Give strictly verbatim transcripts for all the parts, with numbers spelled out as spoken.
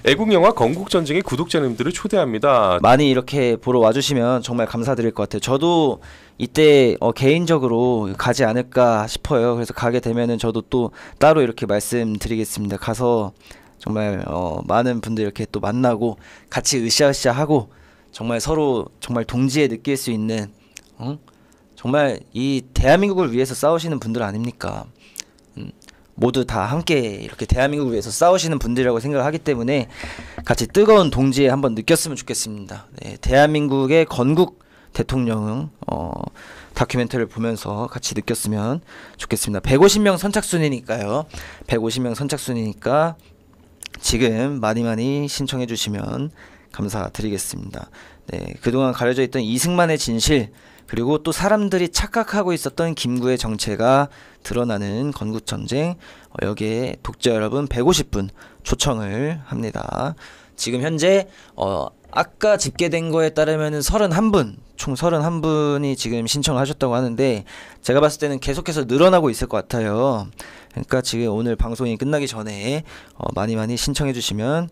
애국 영화 건국전쟁의 구독자님들을 초대합니다. 많이 이렇게 보러 와주시면 정말 감사드릴 것 같아요. 저도 이때 어, 개인적으로 가지 않을까 싶어요. 그래서 가게 되면은 저도 또 따로 이렇게 말씀드리겠습니다. 가서 정말 어, 많은 분들 이렇게 또 만나고 같이 으쌰으쌰하고 정말 서로 정말 동지에 느낄 수 있는 어? 정말 이 대한민국을 위해서 싸우시는 분들 아닙니까? 음, 모두 다 함께 이렇게 대한민국을 위해서 싸우시는 분들이라고 생각을 하기 때문에 같이 뜨거운 동지에 한번 느꼈으면 좋겠습니다. 네, 대한민국의 건국 대통령 어, 다큐멘터리를 보면서 같이 느꼈으면 좋겠습니다. 백오십 명 선착순이니까요. 백오십 명 선착순이니까 지금 많이 많이 신청해 주시면 감사드리겠습니다. 네, 그동안 가려져 있던 이승만의 진실, 그리고 또 사람들이 착각하고 있었던 김구의 정체가 드러나는 건국전쟁, 어, 여기에 독자 여러분 백오십 분 초청을 합니다. 지금 현재 어, 아까 집계된 거에 따르면은 서른한 분, 총 서른한 분이 지금 신청하셨다고 하는데 제가 봤을 때는 계속해서 늘어나고 있을 것 같아요. 그러니까 지금 오늘 방송이 끝나기 전에 어, 많이 많이 신청해 주시면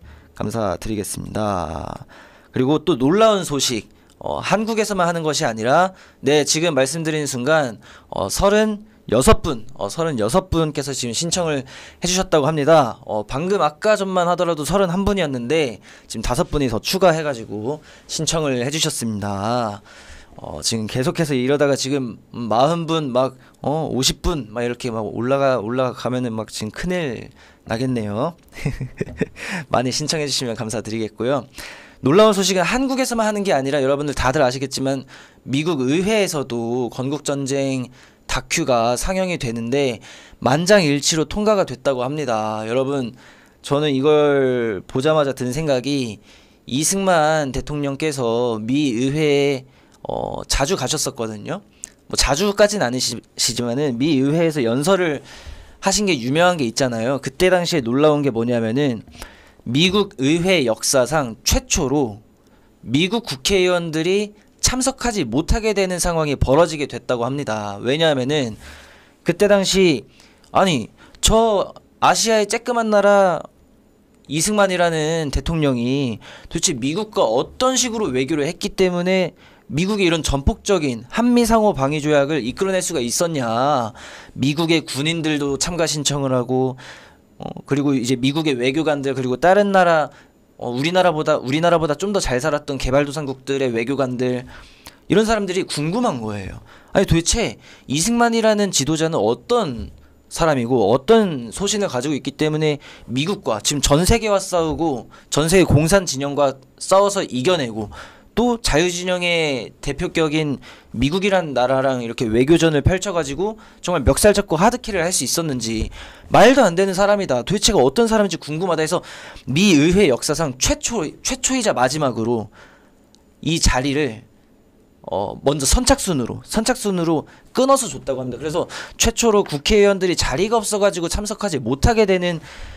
감사드리겠습니다. 그리고 또 놀라운 소식, 어, 한국에서만 하는 것이 아니라 네, 지금 말씀드리는 순간 어, 서른여섯 분, 어, 서른여섯 분께서 지금 신청을 해주셨다고 합니다. 어, 방금 아까 전만 하더라도 서른한 분이었는데 지금 다섯 분이 더 추가해가지고 신청을 해주셨습니다. 어, 지금 계속해서 이러다가 지금 사십 분 막 어, 오십 분 막 이렇게 막 올라가 올라가면은 막 지금 큰일 나겠네요. 많이 신청해 주시면 감사드리겠고요. 놀라운 소식은 한국에서만 하는 게 아니라 여러분들 다들 아시겠지만 미국 의회에서도 건국전쟁 다큐가 상영이 되는데 만장일치로 통과가 됐다고 합니다. 여러분, 저는 이걸 보자마자 든 생각이 이승만 대통령께서 미 의회에 어, 자주 가셨었거든요. 뭐 자주까지는 아니시지만은 미 의회에서 연설을 하신 게 유명한 게 있잖아요. 그때 당시에 놀라운 게 뭐냐면은 미국 의회 역사상 최초로 미국 국회의원들이 참석하지 못하게 되는 상황이 벌어지게 됐다고 합니다. 왜냐하면은 그때 당시 아니 저 아시아의 쬐끄만 나라 이승만이라는 대통령이 도대체 미국과 어떤 식으로 외교를 했기 때문에 미국의 이런 전폭적인 한미상호 방위 조약을 이끌어낼 수가 있었냐. 미국의 군인들도 참가 신청을 하고 어, 그리고 이제 미국의 외교관들, 그리고 다른 나라 어, 우리나라보다 우리나라보다 좀 더 잘 살았던 개발도상국들의 외교관들, 이런 사람들이 궁금한 거예요. 아니 도대체 이승만이라는 지도자는 어떤 사람이고 어떤 소신을 가지고 있기 때문에 미국과 지금 전 세계와 싸우고 전 세계 공산 진영과 싸워서 이겨내고 또 자유진영의 대표격인 미국이란 나라랑 이렇게 외교전을 펼쳐가지고 정말 멱살 잡고 하드킬을 할 수 있었는지, 말도 안 되는 사람이다, 도대체가 어떤 사람인지 궁금하다 해서 미 의회 역사상 최초, 최초이자 마지막으로 이 자리를 어 먼저 선착순으로 선착순으로 끊어서 줬다고 합니다. 그래서 최초로 국회의원들이 자리가 없어가지고 참석하지 못하게 되는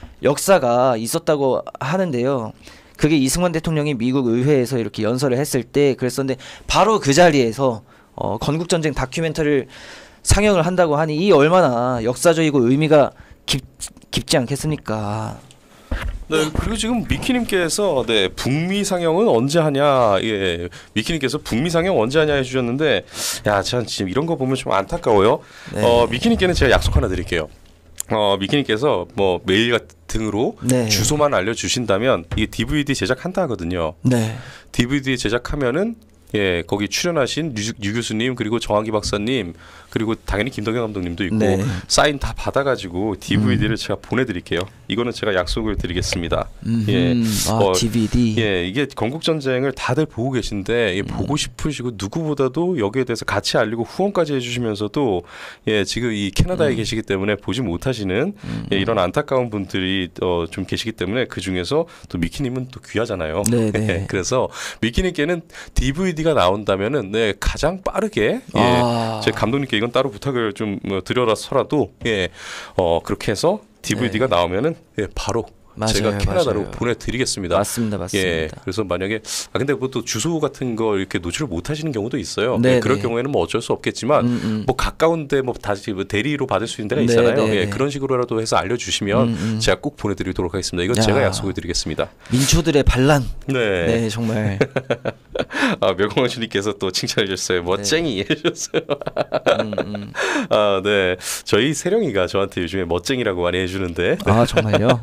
역사가 있었다고 하는데요. 그게 이승만 대통령이 미국 의회에서 이렇게 연설을 했을 때 그랬었는데, 바로 그 자리에서 어, 건국전쟁 다큐멘터리를 상영을 한다고 하니 이 얼마나 역사적이고 의미가 깊, 깊지 않겠습니까? 네, 그리고 지금 미키님께서 네, 북미 상영은 언제 하냐, 예, 미키님께서 북미 상영 언제 하냐 해주셨는데, 야, 전 지금 이런 거 보면 좀 안타까워요. 네. 어, 미키님께는 제가 약속 하나 드릴게요. 어, 미키님께서 뭐 메일 같은으로 네. 주소만 알려주신다면 이게 디브이디 제작한다 하거든요. 네. 디브이디 제작하면은 예, 거기 출연하신 유, 유 교수님, 그리고 정학기 박사님, 그리고 당연히 김덕현 감독님도 있고 네. 사인 다 받아가지고 디브이디를 음. 제가 보내드릴게요. 이거는 제가 약속을 드리겠습니다. 음흠. 예, 아, 어, 디브이디. 예, 이게 건국전쟁을 다들 보고 계신데 예, 음. 보고 싶으시고 누구보다도 여기에 대해서 같이 알리고 후원까지 해주시면서도 예, 지금 이 캐나다에 음. 계시기 때문에 보지 못하시는 음. 예, 이런 안타까운 분들이 어, 좀 계시기 때문에 그 중에서 또 미키님은 또 귀하잖아요. 예, 그래서 미키님께는 디브이디 가 나온다면은 네, 가장 빠르게 예, 아. 제 감독님께 이건 따로 부탁을 좀 뭐 드려라서라도 예, 어, 그렇게 해서 디브이디가 네. 나오면은 예, 바로 맞아요, 제가 캐나다로 맞아요. 보내드리겠습니다. 맞습니다, 맞습니다. 예, 그래서 만약에 아 근데 뭐 또 주소 같은 거 이렇게 노출을 못 하시는 경우도 있어요. 네, 예, 그럴 네. 경우에는 뭐 어쩔 수 없겠지만 음, 음. 뭐 가까운데 뭐 다시 뭐 대리로 받을 수 있는 데가 네, 있잖아요. 네, 예, 네. 그런 식으로라도 해서 알려주시면 음, 음. 제가 꼭 보내드리도록 하겠습니다. 이건 야. 제가 약속해드리겠습니다. 민초들의 반란. 네. 네, 정말. 아 멸공원 주님께서 또 칭찬해 주셨어요. 멋쟁이 해주셨어요. 음, 음. 아 네, 저희 세령이가 저한테 요즘에 멋쟁이라고 많이 해주는데. 아 정말요?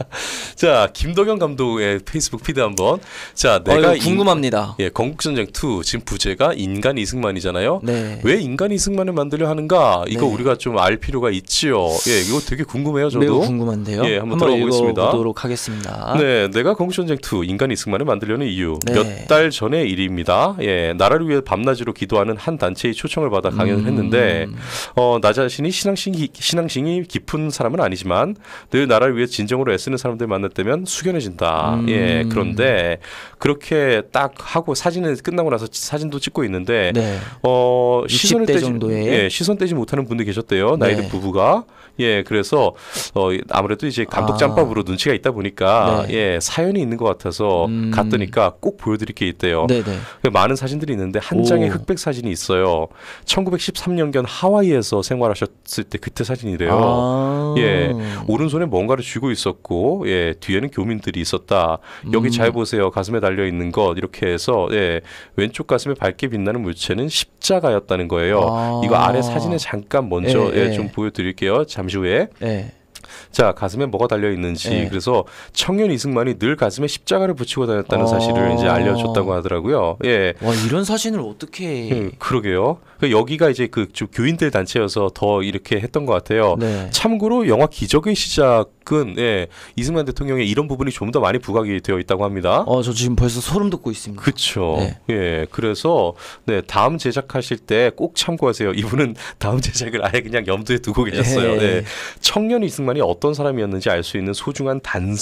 자 김덕영 감독의 페이스북 피드 한번. 자 내가 어, 이거 궁금합니다. 인, 예 건국전쟁 투 지금 부제가 인간 이승만이잖아요. 네. 왜 인간 이승만을 만들려 하는가? 이거 네. 우리가 좀 알 필요가 있지요. 예, 이거 되게 궁금해요, 저도. 매우 궁금한데요. 예, 한번 들어보겠습니다. 읽어보도록 하겠습니다. 네, 내가 건국전쟁 투 인간 이승만을 만들려는 이유. 네. 몇 달 전의 일입니다. 예, 나라를 위해 밤낮으로 기도하는 한 단체의 초청을 받아 강연을 음. 했는데, 어, 나 자신이 신앙심이, 신앙심이 깊은 사람은 아니지만 늘 나라를 위해 진정으로 애쓰는 사람들 만날 때면 숙연해진다. 음. 예, 그런데 그렇게 딱 하고 사진을 끝나고 나서 사진도 찍고 있는데, 네. 어, 시선을 육십 대 떼지, 정도의? 예, 시선 떼지 못하는 분들이 계셨대요. 나이든 네. 부부가. 예, 그래서 어, 아무래도 이제 감독 아. 짬밥으로 눈치가 있다 보니까 네. 예, 사연이 있는 것 같아서 음. 갔더니까 꼭 보여드릴 게 있대요. 네네. 많은 사진들이 있는데 한 장의 오. 흑백 사진이 있어요. 천구백십삼 년경 하와이에서 생활하셨을 때 그때 사진이래요. 아. 예, 오른손에 뭔가를 쥐고 있었고, 예, 뒤에는 교민들이 있었다. 여기 음. 잘 보세요. 가슴에 달려 있는 것 이렇게 해서 예, 왼쪽 가슴에 밝게 빛나는 물체는 십자가였다는 거예요. 아. 이거 아래 사진에 잠깐 먼저 예, 예, 예. 좀 보여드릴게요. 잠시 후에. 네. 자, 가슴에 뭐가 달려 있는지. 네. 그래서 청년 이승만이 늘 가슴에 십자가를 붙이고 다녔다는 아. 사실을 이제 알려줬다고 하더라고요. 예. 와 이런 사진을 어떻게? 음, 그러게요. 그 여기가 이제 그 좀 교인들 단체여서 더 이렇게 했던 것 같아요. 네. 참고로 영화 기적의 시작은 예, 이승만 대통령의 이런 부분이 좀 더 많이 부각이 되어 있다고 합니다. 어 저 지금 벌써 소름 돋고 있습니다. 그렇죠. 네. 예, 그래서 네 다음 제작하실 때 꼭 참고하세요. 이분은 다음 제작을 아예 그냥 염두에 두고 계셨어요. 예. 네. 청년 이승만이 어떤 사람이었는지 알 수 있는 소중한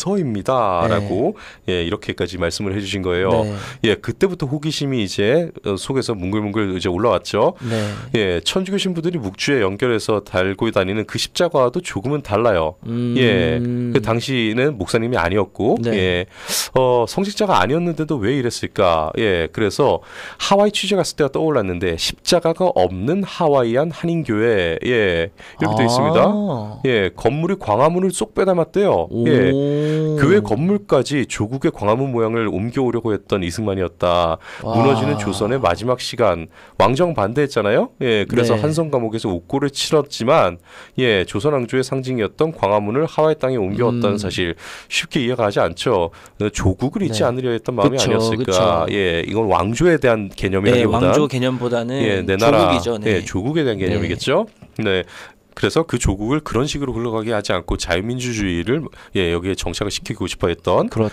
단서입니다라고 예, 이렇게까지 말씀을 해주신 거예요. 네. 예, 그때부터 호기심이 이제 어, 속에서 뭉글뭉글 이제 올라왔죠. 네. 예, 천주교 신부들이 묵주에 연결해서 달고 다니는 그 십자가와도 조금은 달라요. 음. 예, 그 당시는 목사님이 아니었고, 네. 예, 어, 성직자가 아니었는데도 왜 이랬을까? 예, 그래서 하와이 취재 갔을 때가 떠올랐는데 십자가가 없는 하와이안 한인교회, 예, 이렇게 되어 있습니다. 아. 예, 건물이 광화문을 쏙 빼닮았대요. 오. 예, 교회 건물까지 조국의 광화문 모양을 옮겨오려고 했던 이승만이었다. 와. 무너지는 조선의 마지막 시간, 왕정 반대했잖아요. 예, 그래서 네. 한성 감옥에서 옥고를 치렀지만, 예, 조선 왕조의 상징이었던 광화문을 하와이 땅에 옮겨왔다는 음. 사실 쉽게 이해가 가지 않죠. 어, 조국을 잊지 네. 않으려 했던 마음이 그쵸, 아니었을까. 그쵸. 예, 이건 왕조에 대한 네, 개념이라기보다, 왕조 개념보다는 예, 내 나라, 조국이죠. 네. 예, 조국에 대한 개념이겠죠. 네. 그래서 그 조국을 그런 식으로 흘러가게 하지 않고 자유민주주의를 예, 여기에 정착을 시키고 싶어 했던. 그렇죠.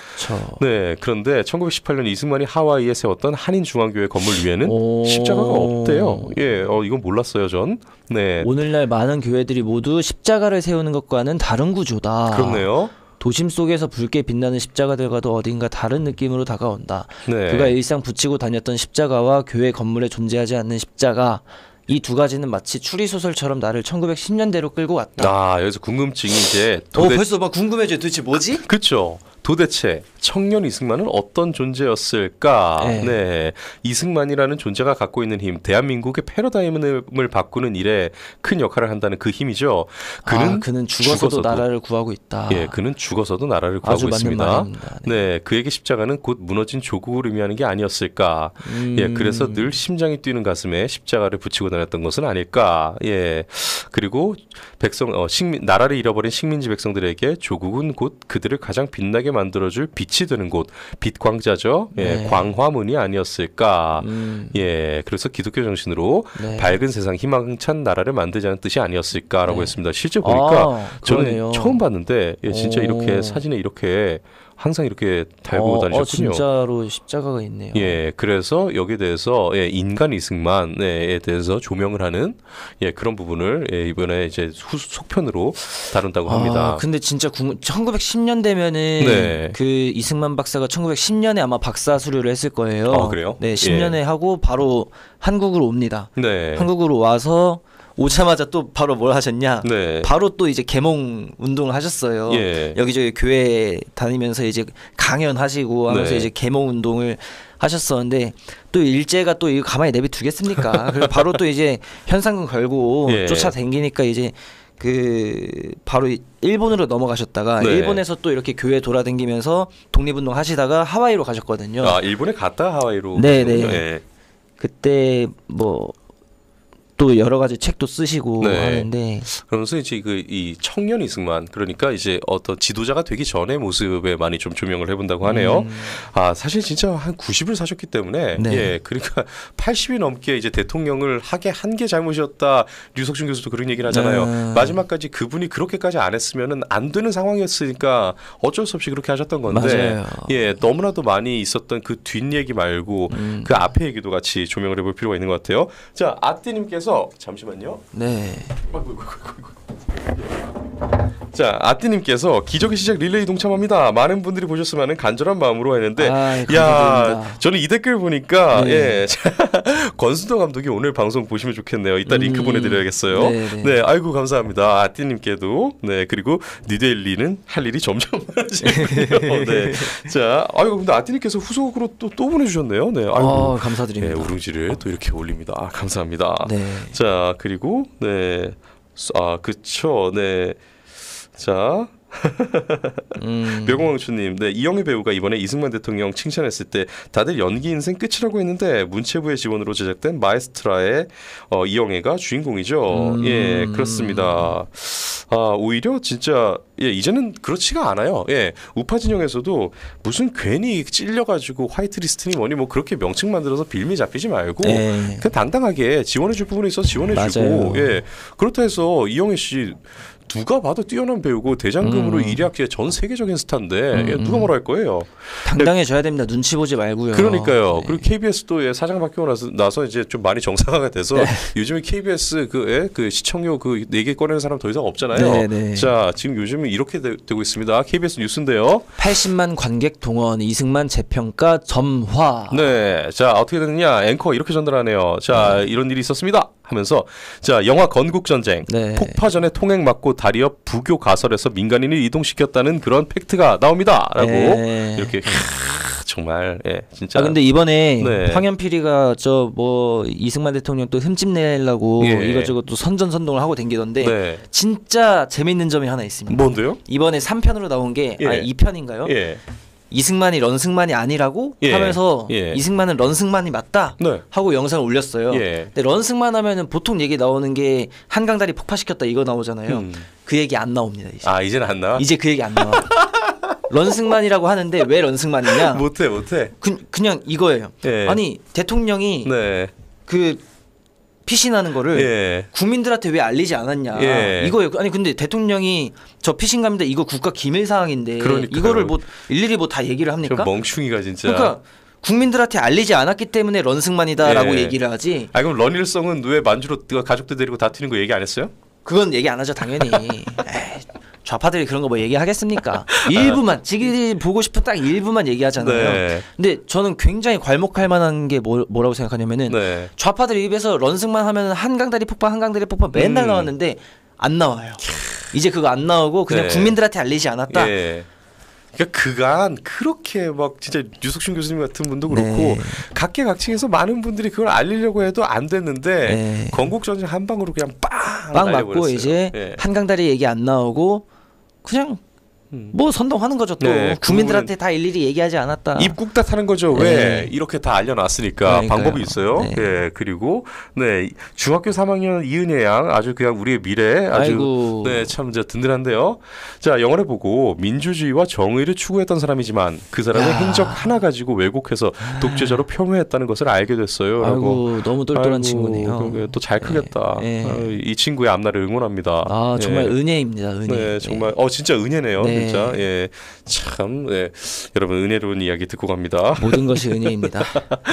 네, 그런데 천구백십팔 년 이승만이 하와이에 세웠던 한인중앙교회 건물 위에는 오. 십자가가 없대요. 예, 어, 이건 몰랐어요, 전. 네, 오늘날 많은 교회들이 모두 십자가를 세우는 것과는 다른 구조다. 그렇네요. 도심 속에서 붉게 빛나는 십자가들과도 어딘가 다른 느낌으로 다가온다. 네, 그가 일상 붙이고 다녔던 십자가와 교회 건물에 존재하지 않는 십자가, 이 두 가지는 마치 추리소설처럼 나를 천구백십 년대로 끌고 왔다. 아, 여기서 궁금증이 이제 어, 도대... 벌써 막 궁금해져. 도대체 뭐지? 그렇죠. 도대체 청년 이승만은 어떤 존재였을까? 네. 네. 이승만이라는 존재가 갖고 있는 힘, 대한민국의 패러다임을 바꾸는 일에 큰 역할을 한다는 그 힘이죠. 그는, 아, 그는 죽어서도, 죽어서도 나라를 구하고 있다. 예, 그는 죽어서도 나라를 아주 구하고 맞는 있습니다. 말입니다. 네. 네, 그에게 십자가는 곧 무너진 조국을 의미하는 게 아니었을까? 음. 예, 그래서 늘 심장이 뛰는 가슴에 십자가를 붙이고 다녔던 것은 아닐까? 예, 그리고 백성, 어, 식민, 나라를 잃어버린 식민지 백성들에게 조국은 곧 그들을 가장 빛나게 만들어줄 빛이 되는 곳, 빛광자죠. 예, 네. 광화문이 아니었을까? 음. 예, 그래서 기독교 정신으로 네. 밝은 세상, 희망찬 나라를 만들자는 뜻이 아니었을까라고 네. 했습니다. 실제 보니까 아, 저는 그러네요. 처음 봤는데 예, 진짜 오. 이렇게 사진에 이렇게 항상 이렇게 달고 어, 다니셨군요. 어, 진짜로 십자가가 있네요. 예, 그래서 여기에 대해서 예, 인간 이승만에 대해서 조명을 하는 예, 그런 부분을 예, 이번에 이제 후, 속편으로 다룬다고 합니다. 아, 근데 진짜 궁... 천구백십 년대면은 네. 그 이승만 박사가 천구백십 년에 아마 박사 수료를 했을 거예요. 아, 그래요? 네, 십 예. 년에 하고 바로 한국으로 옵니다. 네, 한국으로 와서 오자마자 또 바로 뭘 하셨냐? 네. 바로 또 이제 개몽 운동을 하셨어요. 예. 여기저기 교회 다니면서 이제 강연하시고 하면서 네. 이제 개몽 운동을 하셨었는데 또 일제가 또 이거 가만히 내비 두겠습니까? 그래서 바로 또 이제 현상금 걸고 예. 쫓아다니니까 이제 그 바로 일본으로 넘어가셨다가 네. 일본에서 또 이렇게 교회 돌아다니면서 독립운동 하시다가 하와이로 가셨거든요. 아 일본에 갔다 하와이로. 네, 네. 예. 그때 뭐 또 여러 가지 책도 쓰시고 네. 하는데 그러면서 이제 그 이 청년 이승만 그러니까 이제 어떤 지도자가 되기 전의 모습에 많이 좀 조명을 해본다고 하네요. 음. 아 사실 진짜 한 구십을 사셨기 때문에 네. 예 그러니까 팔십이 넘게 이제 대통령을 하게 한 게 잘못이었다. 류석준 교수도 그런 얘기를 하잖아요. 음. 마지막까지 그분이 그렇게까지 안 했으면은 안 되는 상황이었으니까 어쩔 수 없이 그렇게 하셨던 건데 맞아요. 예 너무나도 많이 있었던 그 뒷얘기 말고 음. 그 앞에 얘기도 같이 조명을 해볼 필요가 있는 것 같아요. 자 아띠님께서 잠시만요. 네. 자 아띠님께서 기적의 시작 릴레이 동참합니다. 많은 분들이 보셨으면 하는 간절한 마음으로 했는데 아, 야 감사드립니다. 저는 이 댓글 보니까 네. 예 권순도 감독이 오늘 방송 보시면 좋겠네요. 이따 링크 음. 보내드려야겠어요. 네, 네, 네. 아이고 감사합니다. 아띠님께도 네 그리고 니데일리는 할 일이 점점 많아지고요. 네, 자 아이고 근데 아띠님께서 후속으로 또 또 보내주셨네요. 네, 아이고 어, 네, 감사드립니다. 우룽지를 또 이렇게 올립니다. 아, 감사합니다. 네. 자 그리고 네, 아 그쵸, 네, 자 음. 묘공왕추님, 네 이영애 배우가 이번에 이승만 대통령 칭찬했을 때 다들 연기 인생 끝이라고 했는데 문체부의 지원으로 제작된 마에스트라의 어, 이영애가 주인공이죠. 음. 예, 그렇습니다. 아 오히려 진짜 예 이제는 그렇지가 않아요. 예, 우파 진영에서도 무슨 괜히 찔려가지고 화이트리스트니 뭐니 뭐 그렇게 명칭 만들어서 빌미 잡히지 말고 네. 그냥 당당하게 지원해줄 부분에 있어서 지원해주고 맞아요. 예 그렇다 해서 이영애 씨. 누가 봐도 뛰어난 배우고 대장금으로 음. 일약의 전 세계적인 스타인데 음, 예, 누가 음. 뭐라 할 거예요. 당당해져야 됩니다. 눈치 보지 말고요. 그러니까요. 네. 그리고 케이비에스도 예, 사장 바뀌고 나서, 나서 이제 좀 많이 정상화가 돼서 네. 요즘에 케이비에스 그, 예, 그 시청료 그 네 개 꺼내는 사람 더 이상 없잖아요. 네, 네. 자 지금 요즘은 이렇게 되, 되고 있습니다. 케이비에스 뉴스인데요. 팔십만 관객 동원, 이승만 재평가 점화. 네, 자 어떻게 됐느냐 앵커 이렇게 전달하네요. 자 이런 일이 있었습니다. 하면서 자 영화 건국전쟁 네. 폭파전에 통행 막고 다리 옆 부교 가설에서 민간인을 이동시켰다는 그런 팩트가 나옵니다라고 네. 이렇게 캬, 정말 예 진짜 아 근데 이번에 네. 황현필이가 저 뭐 이승만 대통령 또 흠집 내려고 예. 이것저것 또 선전선동을 하고 댕기던데 네 진짜 재밌는 점이 하나 있습니다. 뭔데요? 이번에 삼 편으로 나온 게 예. 아, 이 편인가요? 예. 이승만이 런승만이 아니라고 예. 하면서 예. 이승만은 런승만이 맞다 네. 하고 영상을 올렸어요. 예. 근데 런승만 하면은 보통 얘기 나오는 게 한강다리 폭파시켰다 이거 나오잖아요. 음. 그 얘기 안 나옵니다. 이제, 아 이제는 안 나와? 이제 그 얘기 안 나와. 런승만이라고 하는데 왜 런승만이냐? 못해 못해. 그, 그냥 이거예요. 예. 아니 대통령이 네. 그 피신하는 거를 예. 국민들한테 왜 알리지 않았냐 예. 이거예요. 아니 근데 대통령이 저 피신갑니다. 이거 국가 기밀 사항인데 그러니까요. 이거를 뭐 일일이 뭐 다 얘기를 저 합니까? 멍충이가 진짜. 그러니까 국민들한테 알리지 않았기 때문에 런승만이다라고 예. 얘기를 하지. 아 그럼 런일성은 왜 만주로 가족들 데리고 다투는 거 얘기 안 했어요? 그건 얘기 안 하죠 당연히. 에이, 좌파들이 그런 거 뭐 얘기하겠습니까? 일부만 지들이 보고 싶은 딱 일부만 얘기하잖아요. 네. 근데 저는 굉장히 괄목할 만한 게 뭐, 뭐라고 생각하냐면은 네. 좌파들 입에서 런승만 하면 한강다리 폭파 한강다리 폭파 맨날 음. 나왔는데 안 나와요. 이제 그거 안 나오고 그냥 네. 국민들한테 알리지 않았다. 예. 그러니까 그간 그렇게 막 진짜 유석준 교수님 같은 분도 그렇고 네. 각계각층에서 많은 분들이 그걸 알리려고 해도 안 됐는데 네. 건국전쟁 한 방으로 그냥 빵 빵 맞고 날려버렸어요. 이제 예. 한강다리 얘기 안 나오고 그냥 음. 뭐 선동하는 거죠 또. 네, 국민들한테 다 일일이 얘기하지 않았다. 입국다 타는 거죠. 네. 왜 이렇게 다 알려놨으니까 그러니까요. 방법이 있어요. 네. 예 그리고 네 중학교 삼 학년 이은혜 양 아주 그냥 우리의 미래 아주 아이고. 네참 이제 든든한데요. 자 영화를 보고 민주주의와 정의를 추구했던 사람이지만 그 사람의 야. 행적 하나 가지고 왜곡해서 독재자로 폄훼했다는 것을 알게 됐어요. 라고. 아이고 너무 똘똘한 아이고, 친구네요. 또 잘 크겠다. 네. 네. 아유, 이 친구의 앞날을 응원합니다. 아 정말 예. 은혜입니다. 은혜. 네 정말 어 진짜 은혜네요. 네. 네. 진짜 예, 참 예, 여러분 은혜로운 이야기 듣고 갑니다. 모든 것이 은혜입니다.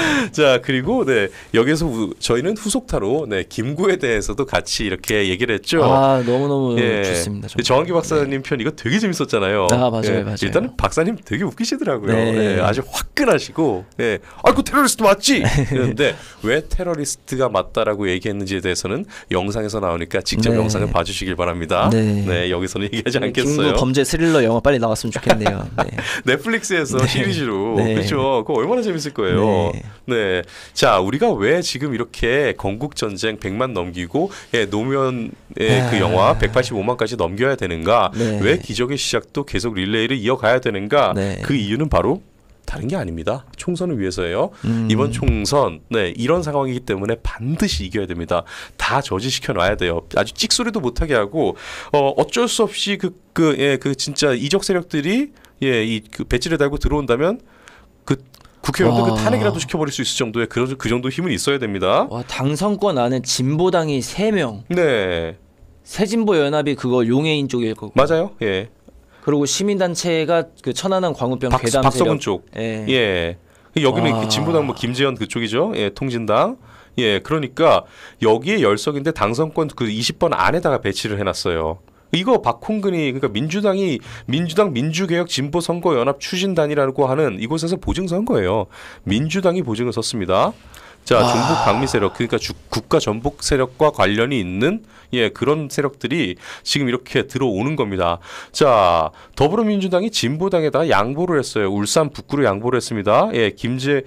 자 그리고 네 여기서 우, 저희는 후속타로 네 김구에 대해서도 같이 이렇게 얘기를 했죠. 아 너무 너무 예. 좋습니다. 정말. 정한기 박사님 편 이거 되게 재밌었잖아요. 아 맞아요, 예, 맞아요. 일단은 박사님 되게 웃기시더라고요. 네. 예, 아주 화끈하시고, 예, 아이고 테러리스트 맞지? 그런데 왜 테러리스트가 맞다라고 얘기했는지에 대해서는 영상에서 나오니까 직접 네. 영상을 봐주시길 바랍니다. 네, 네. 여기서는 얘기하지 않겠어요. 김구 범죄 스릴러 영화 빨리 나왔으면 좋겠네요. 네. 넷플릭스에서 네. 시리즈로 네. 그렇죠. 그거 얼마나 재밌을 거예요. 네. 네. 자, 우리가 왜 지금 이렇게 건국 전쟁 백만 넘기고 예, 노무현의 아. 그 영화 백팔십오만까지 넘겨야 되는가? 네. 왜 기적의 시작도 계속 릴레이를 이어가야 되는가? 네. 그 이유는 바로 다른 게 아닙니다. 총선을 위해서예요. 음. 이번 총선, 네 이런 상황이기 때문에 반드시 이겨야 됩니다. 다 저지시켜 놔야 돼요. 아주 찍소리도 못하게 하고 어, 어쩔 수 없이 그 그 예 그 진짜 이적 세력들이 예 이 그 배지를 달고 들어온다면 그 국회의원들 와. 그 탄핵이라도 시켜버릴 수 있을 정도의 그런 그 정도 힘은 있어야 됩니다. 와 당선권 안에 진보당이 세 명, 네 새진보 연합이 그거 용해인 쪽일 거고. 맞아요. 예 그리고 시민단체가 그 천안함 광우병 박, 괴담 박성훈 세력. 쪽. 예. 예. 여기는 와. 그 진보당 뭐 김재현 그쪽이죠. 예, 통진당. 예, 그러니까 여기에 열석인데 당선권 그 이십 번 안에다가 배치를 해놨어요. 이거 박홍근이 그러니까 민주당이 민주당 민주개혁 진보 선거 연합 추진단이라고 하는 이곳에서 보증 선 거예요. 민주당이 보증을 섰습니다. 자, 와. 종북 방미 세력 그러니까 주, 국가 전복 세력과 관련이 있는 예 그런 세력들이 지금 이렇게 들어오는 겁니다. 자, 더불어민주당이 진보당에다가 양보를 했어요. 울산 북구로 양보를 했습니다. 예, 김재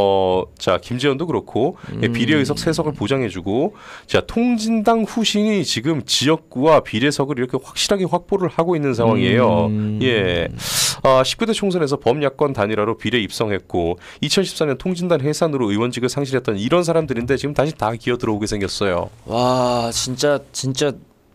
어자 김재현도 그렇고 예, 비례의석 세 석을 보장해주고 자 통진당 후신이 지금 지역구와 비례석을 이렇게 확실하게 확보를 하고 있는 상황이에요. 음. 예, 아, 십구 대 총선에서 범야권 단일화로 비례 입성했고 이천십사 년 통진당 해산으로 의원직을 상실했던 이런 사람들인데 지금 다시 다 기어 들어오게 생겼어요. 와 진짜 진짜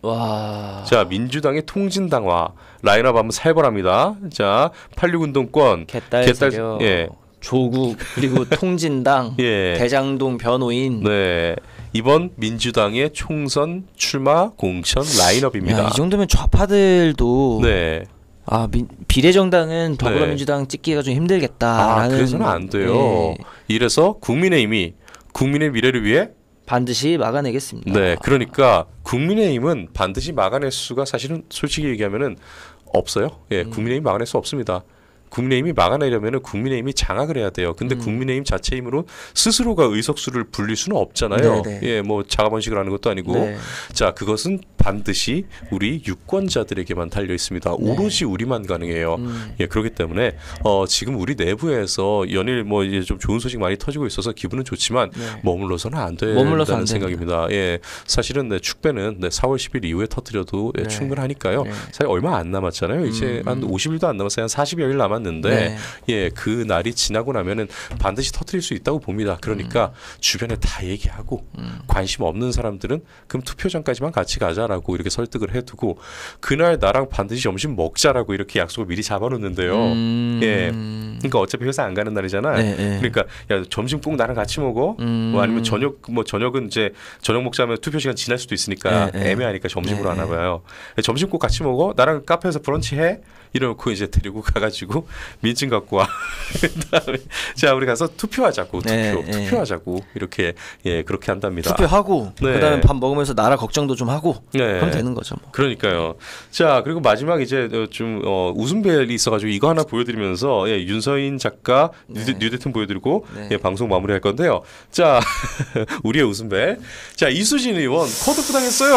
와. 자, 민주당의 통진당화 라인업 한번 살벌합니다. 자, 팔십육 운동권 개딸, 개딸- 세력, 예. 조국 그리고 통진당, 예. 대장동 변호인. 네. 이번 민주당의 총선 출마 공천 라인업입니다. 야, 이 정도면 좌파들도 네. 아 민, 비례정당은 더불어민주당 찍기가 좀 힘들겠다라는. 아, 그래서는 안 돼요. 예, 이래서 국민의힘이 국민의 미래를 위해 반드시 막아내겠습니다. 네, 그러니까 국민의힘은 반드시 막아낼 수가 사실은 솔직히 얘기하면은 없어요. 예, 음. 국민의힘 막아낼 수 없습니다. 국민의힘이 막아내려면은 국민의힘이 장악을 해야 돼요. 근데 음. 국민의힘 자체 힘으로 스스로가 의석수를 불릴 수는 없잖아요. 네네. 예, 뭐 자가번식을 하는 것도 아니고. 네. 자, 그것은 반드시 우리 유권자들에게만 달려 있습니다. 네. 오로지 우리만 가능해요. 음. 예, 그렇기 때문에 어, 지금 우리 내부에서 연일 뭐 이제 좀 좋은 소식 많이 터지고 있어서 기분은 좋지만 네. 머물러서는 안 머물러서 된다는 안 생각입니다. 예, 사실은 네, 축배는 네, 사월 십일 이후에 터뜨려도 예, 네. 충분하니까요. 네. 사실 얼마 안 남았잖아요. 이제 음, 한 음. 오십 일도 안 남았어요. 한 사십여일 남았는데 네. 예, 그 날이 지나고 나면은 반드시 터뜨릴 수 있다고 봅니다. 그러니까 주변에 다 얘기하고 음. 관심 없는 사람들은 그럼 투표장까지만 같이 가자라고 이렇게 설득을 해두고 그날 나랑 반드시 점심 먹자라고 이렇게 약속을 미리 잡아놓는데요. 음. 예. 그러니까 어차피 회사 안 가는 날이잖아. 네, 네. 그러니까 야 점심 꼭 나랑 같이 먹어. 음. 뭐 아니면 저녁 뭐 저녁은 이제 저녁 먹자면 투표 시간 지날 수도 있으니까 네, 네. 애매하니까 점심으로 네, 안 네. 와봐요. 점심 꼭 같이 먹어. 나랑 카페에서 브런치 해. 이러고 이제 데리고 가가지고 민증 갖고 와. 그다음에 자 우리 가서 투표하자고 투표 네, 네. 투표하자고 이렇게 예 그렇게 한답니다. 투표하고 네. 그다음에 밥 먹으면서 나라 걱정도 좀 하고 네. 그럼 되는 거죠. 뭐. 그러니까요. 자 그리고 마지막 이제 좀 어, 웃음벨이 있어가지고 이거 하나 보여드리면서 예, 윤서인 작가 네. 뉴, 뉴데튼 보여드리고 네. 예, 방송 마무리할 건데요. 자 우리의 웃음벨. 자 이수진 의원 컷오프 당했어요.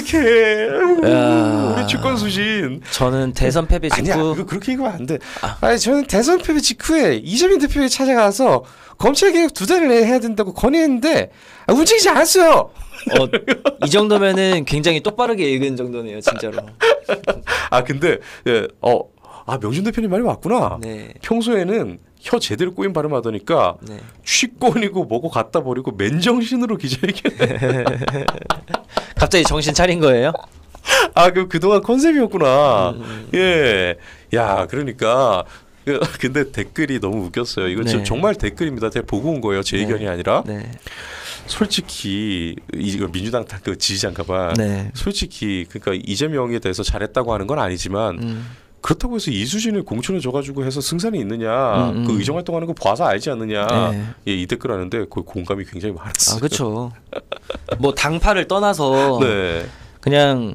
어떡해. 야. 우리 주권 수진. 저는 대선 패배 직후 아니야 이거 그렇게 얘기하면 안 돼. 아니 저는 대선 패배 직후에 이재명 대표에 찾아가서 검찰 개혁 두 달을 해야 된다고 건의했는데 아, 움직이지 않았어요. 어, 이 정도면은 굉장히 똑바르게 읽은 정도네요, 진짜로. 아 근데 예, 어, 아 명준 대표님 말이 맞구나. 네. 평소에는 혀 제대로 꼬인 발음하더니까 네. 취권이고 뭐고 갖다 버리고 맨정신으로 기자회견. 갑자기 정신 차린 거예요? 아 그 그동안 컨셉이었구나. 음. 예. 야 그러니까. 그, 근데 댓글이 너무 웃겼어요. 이거 네. 지금 정말 댓글입니다. 제가 보고 온 거예요. 제 의견이 네. 아니라. 네. 솔직히 이거 민주당 그 지지자인가봐. 네. 솔직히 그러니까 이재명에 대해서 잘했다고 하는 건 아니지만 음. 그렇다고 해서 이수진을 공천을 줘가지고 해서 승산이 있느냐, 음, 음. 그 의정 활동하는 거 봐서 알지 않느냐, 네. 예, 이 댓글 하는데 그 공감이 굉장히 많았어요. 아 그렇죠. 뭐 당파를 떠나서 네. 그냥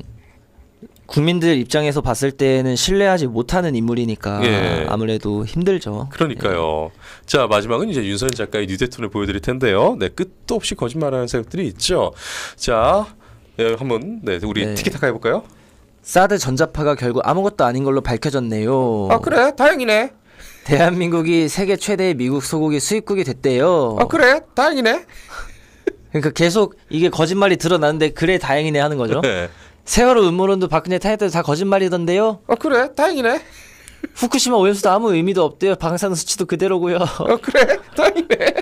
국민들 입장에서 봤을 때는 신뢰하지 못하는 인물이니까 예. 아무래도 힘들죠. 그러니까요. 자 마지막은 이제 윤서인 작가의 뉴대툰을 보여드릴 텐데요. 네 끝도 없이 거짓말하는 생각들이 있죠. 자 네, 한번 네 우리 네. 티키타카 해볼까요? 사드 전자파가 결국 아무것도 아닌 걸로 밝혀졌네요. 아 그래 다행이네. 대한민국이 세계 최대의 미국 소고기 수입국이 됐대요. 아 그래 다행이네. 그러니까 계속 이게 거짓말이 드러나는데 그래 다행이네 하는 거죠. 네. 세월호 음모론도 박근혜 탄핵 때도 다 거짓말이던데요. 아 그래 다행이네. 후쿠시마 오염수도 아무 의미도 없대요. 방사능 수치도 그대로고요. 아 그래 다행이네.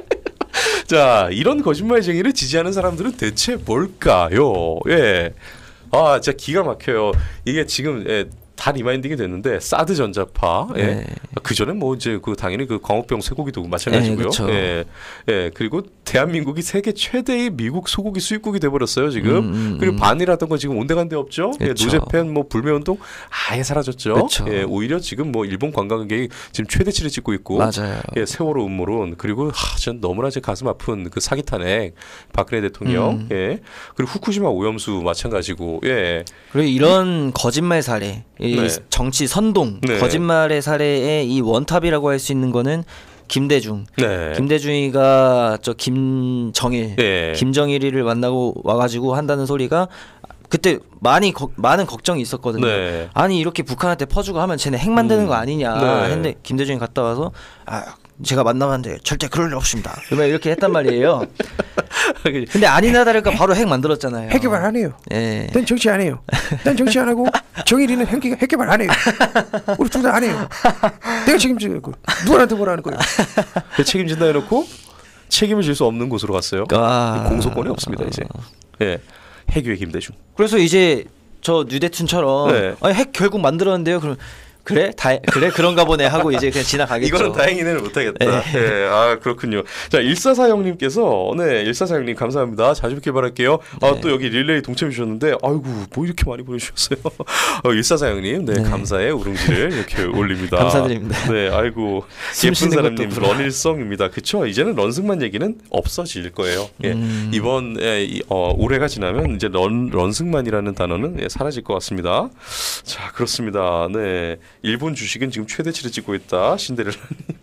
자 이런 거짓말쟁이를 지지하는 사람들은 대체 뭘까요? 예. 아 진짜 기가 막혀요. 이게 지금 예, 다 리마인딩이 됐는데 사드 전자파. 예. 네. 그 전에 뭐 이제 그 당연히 그 광우병 쇠고기도 마찬가지고요. 네, 그쵸. 예. 예. 그리고 대한민국이 세계 최대의 미국 소고기 수입국이 돼 버렸어요, 지금. 음, 음, 그리고 음. 반이라던 건 지금 온데간데 없죠. 예, 그쵸. 노제팬 뭐 불매운동 아예 사라졌죠. 그쵸. 예. 오히려 지금 뭐 일본 관광객이 지금 최대치를 찍고 있고 맞아요. 예, 세월호 음모론 그리고 하, 전 너무나 제 가슴 아픈 그 사기 탄핵 박근혜 대통령 음. 예 그리고 후쿠시마 오염수 마찬가지고 예 그리고 이런 거짓말 사례, 이 네. 정치 선동, 네. 거짓말의 사례의 이 원탑이라고 할 수 있는 거는 김대중. 네. 김대중이가 저 김정일, 예. 김정일이를 만나고 와가지고 한다는 소리가 그때 많이 거, 많은 걱정이 있었거든요. 네. 아니 이렇게 북한한테 퍼주고 하면 쟤네 핵 만드는 거 아니냐 네. 했는데 김대중이 갔다 와서 아 제가 만나봤는데 절대 그럴 일 없습니다. 그러면 이렇게 했단 말이에요. 근데 아니나 다를까 바로 핵 만들었잖아요. 핵 개발 안 해요. 예. 난 정치 안 해요. 난 정치 안 하고 정일이는 핵, 개- 핵 개발 안 해요. 우리 둘 다 안 해요. 내가 책임지고 누구한테 뭐라 하는 거예요. 책임진다 해놓고 책임을 질 수 없는 곳으로 갔어요. 아. 공소권이 없습니다 이제. 예. 해규의 김대중. 그래서 이제 저 뉴대툰처럼 네. 아니, 핵 결국 만들었는데요. 그럼 그래 다 그래 그런가 보네 하고 이제 그냥 지나가겠죠. 이거는 다행히는 못하겠다. 예, 아 그렇군요. 자 일사사형님께서 네 일사사형님 감사합니다. 자주 뵙길 바랄게요. 아 네. 또 여기 릴레이 동참해 주셨는데 아이고 뭐 이렇게 많이 보내주셨어요. 어, 일사사형님 네, 네. 감사의 우릉지를 이렇게 올립니다. 감사드립니다. 네 아이고 숨 예쁜 쉬는 사람님 것도 불안. 런일성입니다. 그쵸? 이제는 런승만 얘기는 없어질 거예요. 예, 음. 이번 예, 이, 어, 올해가 지나면 이제 런 런승만이라는 단어는 예, 사라질 것 같습니다. 자 그렇습니다. 네. 일본 주식은 지금 최대치를 찍고 있다. 신데렐라님.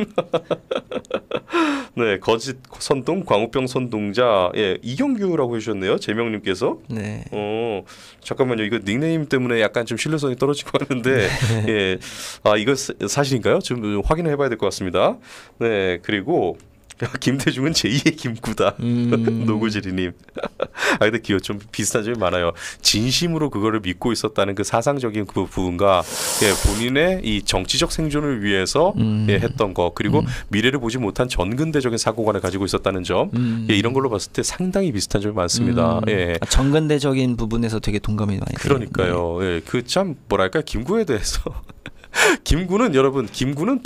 네, 거짓 선동, 광우병 선동자. 예, 이경규라고 해주셨네요. 재명님께서. 네. 어, 잠깐만요. 이거 닉네임 때문에 약간 좀 신뢰성이 떨어지고 하는데, 예, 아 이거 사- 사실인가요? 좀 확인을 해봐야 될 것 같습니다. 네, 그리고. 김대중은 제이의 김구다. 음. 노구지리님. 아 근데 기어 좀 비슷한 점이 많아요. 진심으로 그거를 믿고 있었다는 그 사상적인 그 부분과 예, 본인의 이 정치적 생존을 위해서 음. 예, 했던 거 그리고 미래를 보지 못한 전근대적인 사고관을 가지고 있었다는 점 음. 예, 이런 걸로 봤을 때 상당히 비슷한 점이 많습니다. 음. 예. 아, 정근대적인 부분에서 되게 동감이 많이 돼요. 그러니까요. 예, 그 참 뭐랄까 김구에 대해서 김구는 여러분 김구는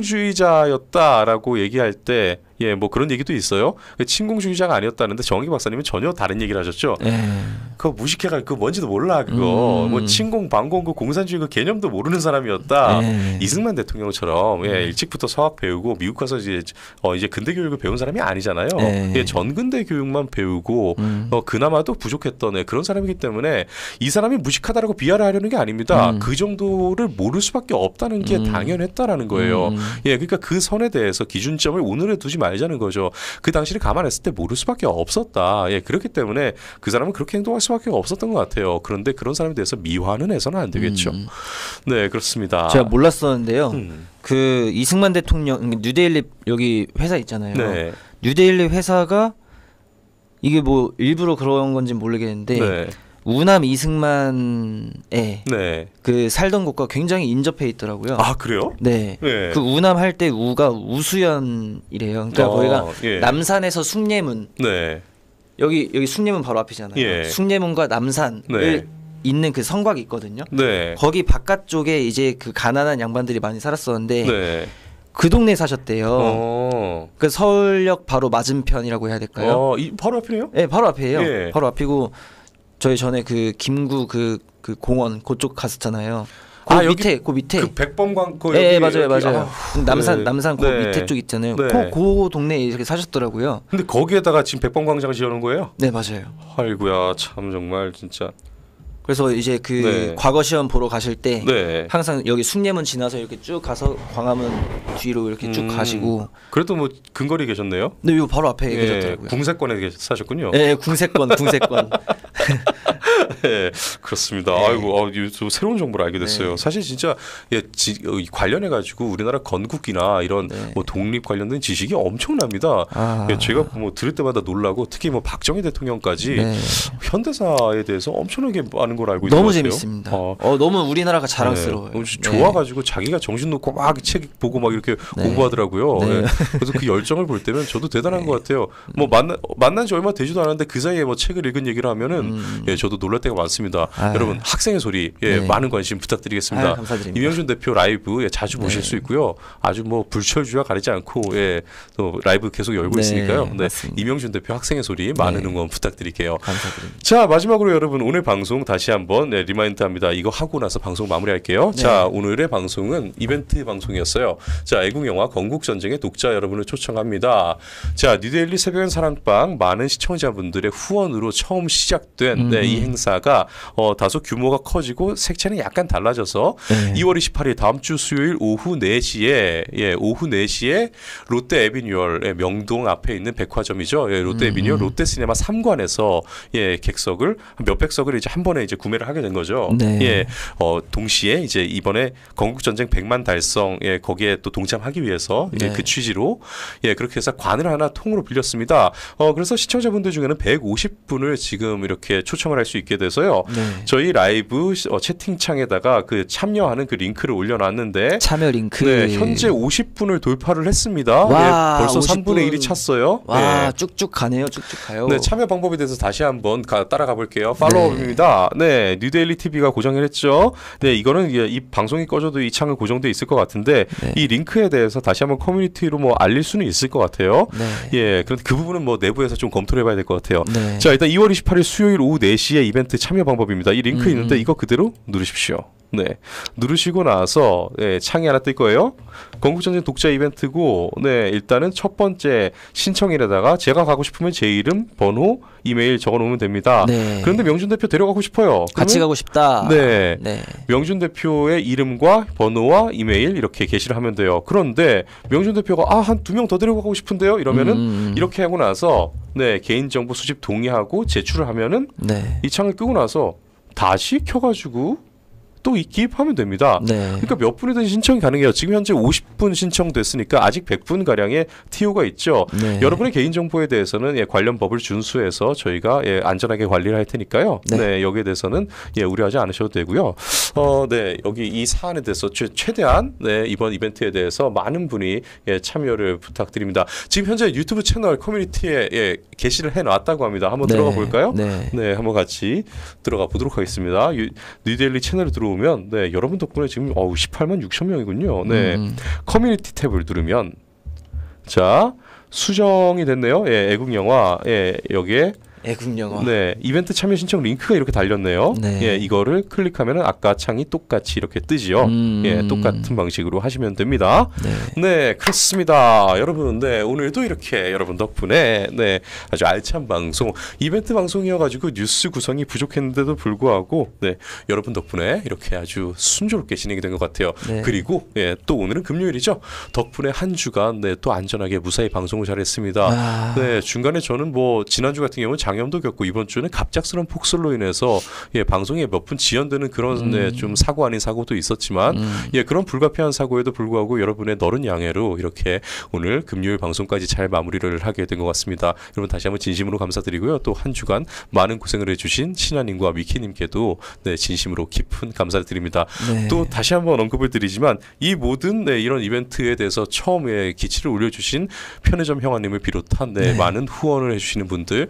반공주의자였다라고 얘기할 때 예, 뭐 그런 얘기도 있어요. 친공주의자가 아니었다는데 정희 박사님은 전혀 다른 얘기를 하셨죠. 네. 그거 무식해가 그거 뭔지도 몰라 그거 음. 뭐 친공 반공 그 공산주의 그 개념도 모르는 사람이었다. 네. 이승만 대통령처럼 예, 일찍부터 서학 배우고 미국 가서 이제 어 이제 근대 교육을 배운 사람이 아니잖아요. 네. 예, 전근대 교육만 배우고 음. 어 그나마도 부족했던 예, 그런 사람이기 때문에 이 사람이 무식하다라고 비하를 하려는 게 아닙니다. 음. 그 정도를 모를 수밖에 없다는 게 음. 당연했다라는 거예요. 음. 예, 그러니까 그 선에 대해서 기준점을 오늘에 두지 말자는 거죠. 그 당시를 감안했을 때 모를 수밖에 없었다. 예, 그렇기 때문에 그 사람은 그렇게 행동할 수밖에 없었던 것 같아요. 그런데 그런 사람에 대해서 미화는 해서는 안 되겠죠. 음. 네, 그렇습니다. 제가 몰랐었는데요. 음. 그 이승만 대통령 뉴데일리 여기 회사 있잖아요. 네, 뉴데일리 회사가 이게 뭐 일부러 그런 건지 모르겠는데 네, 우남 이승만에 네. 그 살던 곳과 굉장히 인접해 있더라고요. 아 그래요? 네. 네. 그 우남 할 때 우가 우수연이래요. 그러니까 어, 거기가 예. 남산에서 숭례문 네, 여기 여기 숭례문 바로 앞이잖아요. 예. 숭례문과 남산을 네. 있는 그 성곽이 있거든요. 네, 거기 바깥 쪽에 이제 그 가난한 양반들이 많이 살았었는데 네. 그 동네 에 사셨대요. 어, 그 서울역 바로 맞은편이라고 해야 될까요? 어, 이 바로 앞이네요. 네, 바로 앞이에요. 예. 바로 앞이고 저희 전에 그 김구 그, 그 공원 그쪽 갔었잖아요. 그 아, 여기 밑에 그 밑에. 그 백범광 그 네, 여기, 맞아요, 여기, 맞아요. 아, 남산 네. 남산 그 네. 밑에 쪽 있잖아요. 네. 그, 그 동네에 이렇게 사셨더라고요. 근데 거기에다가 지금 백범광장 지어놓은 거예요? 네, 맞아요. 아이고야 참 정말 진짜. 그래서 이제 그 네. 과거 시험 보러 가실 때 네. 항상 여기 숭례문 지나서 이렇게 쭉 가서 광화문 뒤로 이렇게 쭉 음, 가시고. 그래도 뭐 근거리 계셨네요. 근데 요 바로 앞에 예, 계셨더라고요. 궁세권에 계셨- 사셨군요. 네, 궁세권, 궁세권. 네, 그렇습니다. 네. 아이고, 어, 이 또 새로운 정보를 알게 됐어요. 네. 사실 진짜 예, 지, 어, 관련해 가지고 우리나라 건국이나 이런 네. 뭐 독립 관련된 지식이 엄청납니다. 아. 예, 제가 뭐 들을 때마다 놀라고 특히 뭐 박정희 대통령까지 네. 현대사에 대해서 엄청나게 많은 걸 알고 있는 너무 것 같아요. 재밌습니다. 어. 어, 너무 우리나라가 자랑스러워요. 네. 어, 네. 좋아가지고 자기가 정신 놓고 막 책 보고 막 이렇게 네. 공부하더라고요. 네. 예. 그래서 그 열정을 볼 때면 저도 대단한 것 같아요. 뭐 만나 만난 지 얼마 되지도 않았는데 그 사이에 뭐 책을 읽은 얘기를 하면은 음. 예, 저도 놀랄 때가 많습니다. 아유. 여러분 학생의 소리 예, 네. 많은 관심 부탁드리겠습니다. 아유, 감사드립니다. 이명준 대표 라이브 예, 자주 보실 네. 수 있고요. 아주 뭐 불철주야 가리지 않고 예, 또 라이브 계속 열고 네, 있으니까요. 네, 맞습니다. 이명준 대표 학생의 소리 많은 네. 응원 부탁드릴게요. 감사드립니다. 자 마지막으로 여러분 오늘 방송 다시 한번 네, 리마인드합니다. 이거 하고 나서 방송 마무리할게요. 네. 자 오늘의 방송은 이벤트 방송이었어요. 자 애국 영화 건국전쟁의 독자 여러분을 초청합니다. 자 뉴데일리 새벽엔 사랑방 많은 시청자분들의 후원으로 처음 시작된 음. 네, 이 행사가 어, 다소 규모가 커지고 색채는 약간 달라져서 네. 이월 이십팔일 다음 주 수요일 오후 네 시에 예, 오후 네 시에 롯데 에비뉴얼 예, 명동 앞에 있는 백화점이죠. 예, 롯데 음. 에비뉴얼 롯데 시네마 삼 관에서 예, 객석을 몇백 석을 이제 한 번에 이제 구매를 하게 된 거죠. 네. 예, 어, 동시에 이제 이번에 건국전쟁 백만 달성 예, 거기에 또 동참하기 위해서 예, 네. 그 취지로 예, 그렇게 해서 관을 하나 통으로 빌렸습니다. 어, 그래서 시청자분들 중에는 백오십 분을 지금 이렇게 초청을 할 수 있게 돼서요. 네. 저희 라이브 어, 채팅창에다가 그 참여하는 그 링크를 올려놨는데 참여 링크. 네, 현재 오십 분을 돌파를 했습니다. 와, 예, 벌써 오십 삼분의 일이 분. 찼어요. 와, 네. 쭉쭉 가네요. 쭉쭉 가요. 네, 참여 방법에 대해서 다시 한번 가, 따라가 볼게요. 팔로우입니다. 네, 뉴데일리 티비가 고정을 했죠. 네, 이거는 이, 이 방송이 꺼져도 이 창은 고정돼 있을 것 같은데 네. 이 링크에 대해서 다시 한번 커뮤니티로 뭐 알릴 수는 있을 것 같아요. 네. 예, 그런데 그 부분은 뭐 내부에서 좀 검토를 해봐야 될 것 같아요. 네. 자, 일단 이월 이십팔일 수요일 오후 네 시에 이벤트 참여 방법입니다. 이 링크 음. 있는데 이거 그대로 누르십시오. 네, 누르시고 나서 네, 창이 하나 뜰 거예요. 건국전쟁 독자 이벤트고, 네, 일단은 첫 번째 신청일에다가 제가 가고 싶으면 제 이름, 번호, 이메일 적어놓으면 됩니다. 네. 그런데 명준 대표 데려가고 싶어요. 같이 그러면 가고 싶다. 네. 네. 명준 대표의 이름과 번호와 이메일 이렇게 게시를 하면 돼요. 그런데 명준 대표가 아, 한 두 명 더 데려가고 싶은데요. 이러면은 음. 이렇게 하고 나서 네, 개인정보 수집 동의하고 제출을 하면은 네. 이 창을 끄고 나서 다시 켜가지고 또 기입하면 됩니다. 네. 그러니까 몇 분이든 신청이 가능해요. 지금 현재 오십 분 신청됐으니까 아직 백 분 가량의 티오가 있죠. 네. 여러분의 개인 정보에 대해서는 예, 관련 법을 준수해서 저희가 예, 안전하게 관리를 할 테니까요. 네. 네. 여기에 대해서는 예, 우려하지 않으셔도 되고요. 어, 네, 여기 이 사안에 대해서 최, 최대한 네, 이번 이벤트에 대해서 많은 분이 예, 참여를 부탁드립니다. 지금 현재 유튜브 채널 커뮤니티에 예, 게시를 해놨다고 합니다. 한번 네. 들어가 볼까요? 네. 네, 한번 같이 들어가 보도록 하겠습니다. 유, 뉴데일리 채널에 들어오면 네, 여러분 덕분에 지금 어우 십팔만 육천 명이군요. 네. 음. 커뮤니티 탭을 누르면 자, 수정이 됐네요. 예, 애국 영화. 예, 여기에 애국 영화. 네, 이벤트 참여 신청 링크가 이렇게 달렸네요. 네. 예, 이거를 클릭하면은 아까 창이 똑같이 이렇게 뜨지요. 음. 예, 똑같은 방식으로 하시면 됩니다. 네. 네, 그렇습니다. 여러분, 네, 오늘도 이렇게 여러분 덕분에 네, 아주 알찬 방송, 이벤트 방송이어가지고 뉴스 구성이 부족했는데도 불구하고 네, 여러분 덕분에 이렇게 아주 순조롭게 진행이 된 것 같아요. 네. 그리고 예, 또 오늘은 금요일이죠. 덕분에 한 주간 네, 또 안전하게 무사히 방송을 잘했습니다. 아. 네, 중간에 저는 뭐 지난주 같은 경우는 장염도 겪고 이번 주는 갑작스러운 폭설로 인해서 예, 방송에 몇 분 지연되는 그런 음. 네, 좀 사고 아닌 사고도 있었지만 음. 예, 그런 불가피한 사고에도 불구하고 여러분의 너른 양해로 이렇게 오늘 금요일 방송까지 잘 마무리를 하게 된 것 같습니다. 여러분 다시 한번 진심으로 감사드리고요. 또 한 주간 많은 고생을 해주신 신하님과 미키님께도 네, 진심으로 깊은 감사를 드립니다. 네. 또 다시 한번 언급을 드리지만 이 모든 네, 이런 이벤트에 대해서 처음에 기치를 올려주신 편의점 형아님을 비롯한 네, 네. 많은 후원을 해주시는 분들 그리고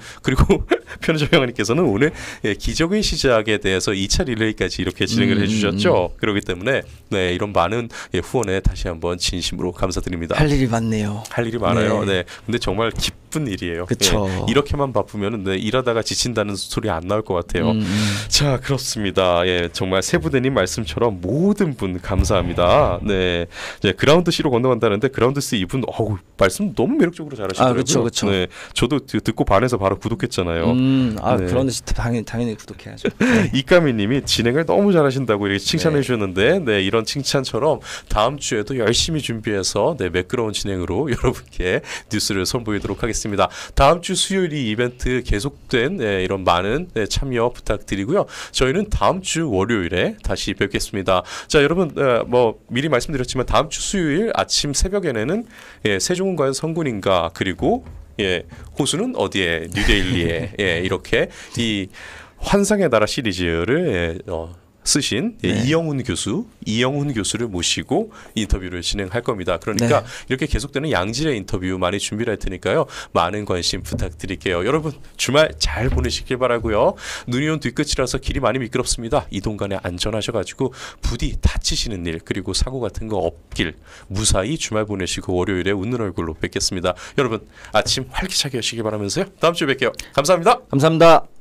편의점 형님께서는 오늘 예, 기적의 시작에 대해서 이 차 릴레이까지 이렇게 진행을 음, 해주셨죠. 그렇기 때문에 네, 이런 많은 예, 후원에 다시 한번 진심으로 감사드립니다. 할 일이 많네요. 할 일이 많아요. 네. 네. 근데 정말 기쁜 일이에요. 그쵸. 예, 이렇게만 바쁘면 네, 일하다가 지친다는 소리 안 나올 것 같아요. 음, 음. 자, 그렇습니다. 예, 정말 세부대님 말씀처럼 모든 분 감사합니다. 네, 이제 그라운드 C로 건너간다는데 그라운드 C 이분 어우 말씀 너무 매력적으로 잘하시더라고요. 아, 그쵸, 그쵸. 네, 저도 드- 듣고 반해서 바로 구독했잖아요. 음, 아 네. 그런데 진짜 당연히 당연히 구독해야죠. 네. 이까미님이 진행을 너무 잘하신다고 이렇게 칭찬해 네. 주셨는데, 네, 이런 칭찬처럼 다음 주에도 열심히 준비해서 네, 매끄러운 진행으로 여러분께 뉴스를 선보이도록 하겠습니다. 다음 주 수요일 이 이벤트 계속된 네, 이런 많은 네, 참여 부탁드리고요. 저희는 다음 주 월요일에 다시 뵙겠습니다. 자, 여러분 어, 뭐 미리 말씀드렸지만 다음 주 수요일 아침 새벽에는 예, 세종은 과연 성군인가, 그리고 예, 호수는 어디에, 뉴데일리에 예, 이렇게 이 환상의 나라 시리즈를 예, 어, 쓰신 예, 네. 이영훈 교수, 이영훈 교수를 모시고 인터뷰를 진행할 겁니다. 그러니까 네. 이렇게 계속되는 양질의 인터뷰 많이 준비를 할 테니까요. 많은 관심 부탁드릴게요. 여러분 주말 잘 보내시길 바라고요. 눈이 온 뒤끝이라서 길이 많이 미끄럽습니다. 이동 간에 안전하셔가지고 부디 다치시는 일 그리고 사고 같은 거 없길 무사히 주말 보내시고 월요일에 웃는 얼굴로 뵙겠습니다. 여러분 아침 활기차게 하시길 바라면서요. 다음 주에 뵐게요. 감사합니다. 감사합니다.